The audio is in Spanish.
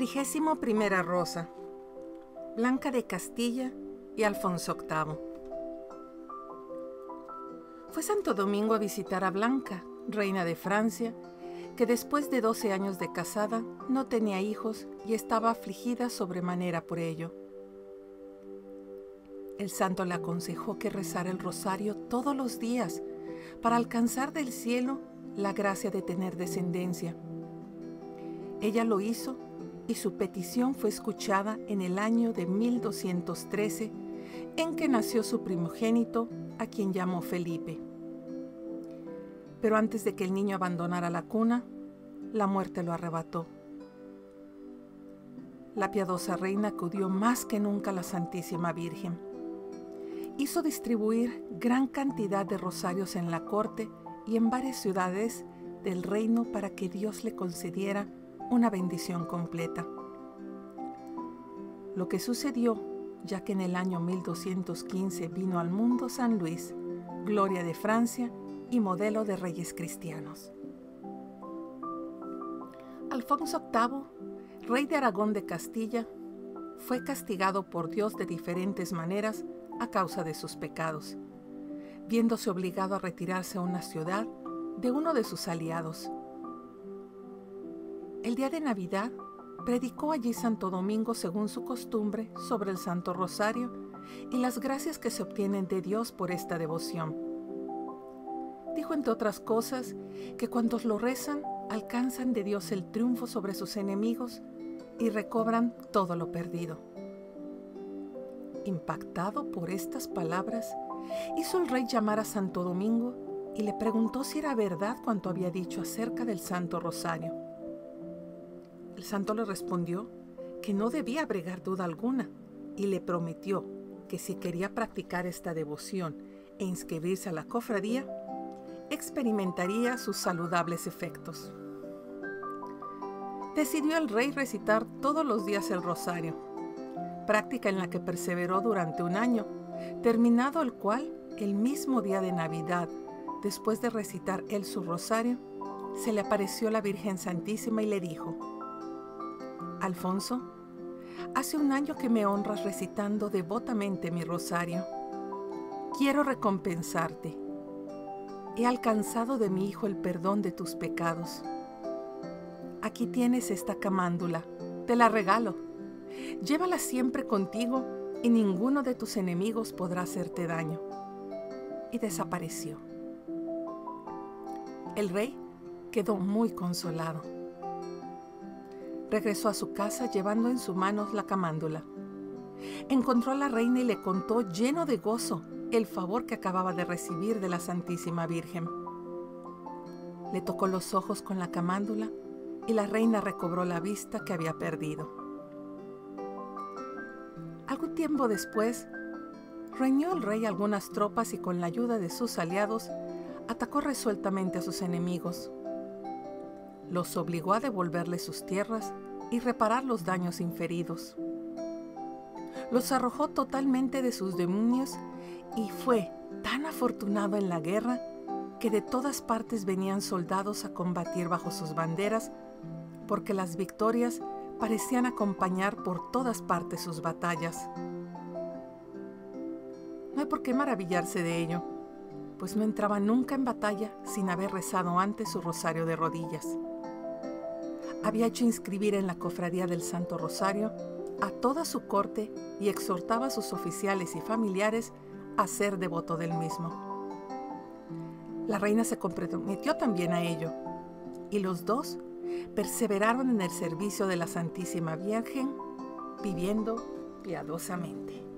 21ª Rosa, Blanca de Castilla y Alfonso VIII. Fue Santo Domingo a visitar a Blanca, reina de Francia, que después de 12 años de casada no tenía hijos y estaba afligida sobremanera por ello. El santo le aconsejó que rezara el rosario todos los días para alcanzar del cielo la gracia de tener descendencia. Ella lo hizo y su petición fue escuchada en el año de 1213, en que nació su primogénito, a quien llamó Felipe. Pero antes de que el niño abandonara la cuna, la muerte lo arrebató. La piadosa reina acudió más que nunca a la Santísima Virgen. Hizo distribuir gran cantidad de rosarios en la corte y en varias ciudades del reino para que Dios le concediera una bendición completa. Lo que sucedió, ya que en el año 1215 vino al mundo San Luis, gloria de Francia y modelo de reyes cristianos. Alfonso VIII, rey de Aragón de Castilla, fue castigado por Dios de diferentes maneras a causa de sus pecados, viéndose obligado a retirarse a una ciudad de uno de sus aliados. El día de Navidad, predicó allí Santo Domingo según su costumbre sobre el Santo Rosario y las gracias que se obtienen de Dios por esta devoción. Dijo, entre otras cosas, que cuantos lo rezan alcanzan de Dios el triunfo sobre sus enemigos y recobran todo lo perdido. Impactado por estas palabras, hizo el rey llamar a Santo Domingo y le preguntó si era verdad cuanto había dicho acerca del Santo Rosario. El santo le respondió que no debía abrigar duda alguna y le prometió que si quería practicar esta devoción e inscribirse a la cofradía, experimentaría sus saludables efectos. Decidió el rey recitar todos los días el rosario, práctica en la que perseveró durante un año, terminado el cual, el mismo día de Navidad, después de recitar él su rosario, se le apareció la Virgen Santísima y le dijo: Alfonso, hace un año que me honras recitando devotamente mi rosario. Quiero recompensarte. He alcanzado de mi hijo el perdón de tus pecados. Aquí tienes esta camándula, te la regalo. Llévala siempre contigo y ninguno de tus enemigos podrá hacerte daño. Y desapareció. El rey quedó muy consolado. Regresó a su casa llevando en sus manos la camándula. Encontró a la reina y le contó, lleno de gozo, el favor que acababa de recibir de la Santísima Virgen. Le tocó los ojos con la camándula y la reina recobró la vista que había perdido. Algún tiempo después, reunió el rey algunas tropas y con la ayuda de sus aliados, atacó resueltamente a sus enemigos. Los obligó a devolverle sus tierras y reparar los daños inferidos. Los arrojó totalmente de sus dominios y fue tan afortunado en la guerra que de todas partes venían soldados a combatir bajo sus banderas, porque las victorias parecían acompañar por todas partes sus batallas. No hay por qué maravillarse de ello, pues no entraba nunca en batalla sin haber rezado antes su rosario de rodillas. Había hecho inscribir en la cofradía del Santo Rosario a toda su corte y exhortaba a sus oficiales y familiares a ser devoto del mismo. La reina se comprometió también a ello, y los dos perseveraron en el servicio de la Santísima Virgen, viviendo piadosamente.